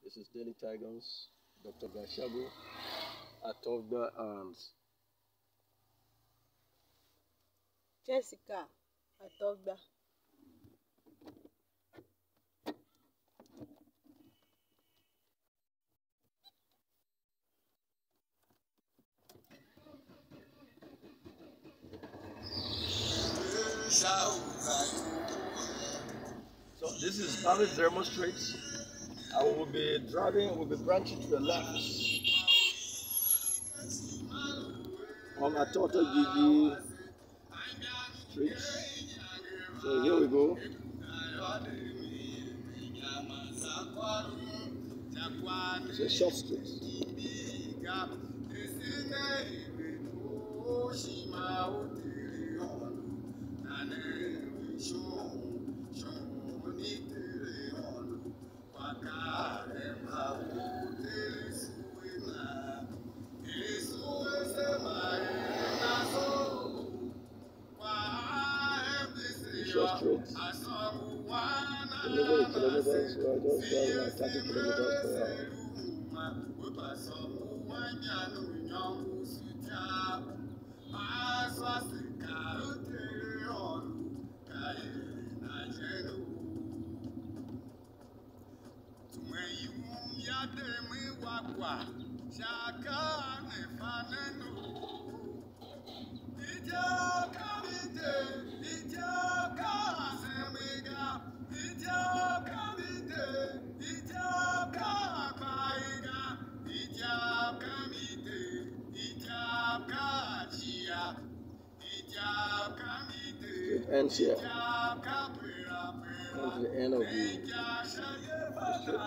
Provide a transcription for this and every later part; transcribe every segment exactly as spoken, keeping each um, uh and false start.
This is Daily Tigers, Doctor Gashago, Atoato Girgi. Jessica, Atoato. So this is Valley Demonstrates. I will be driving, will be branching to the left on Atoato Girgi Street. So here we go. It's a short street. Short street. Delivery kilometers, so I just drive like thirty kilometers per hour. It ends here. Comes to the end of the, the street.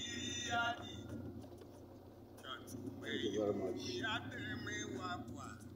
Thank you very much.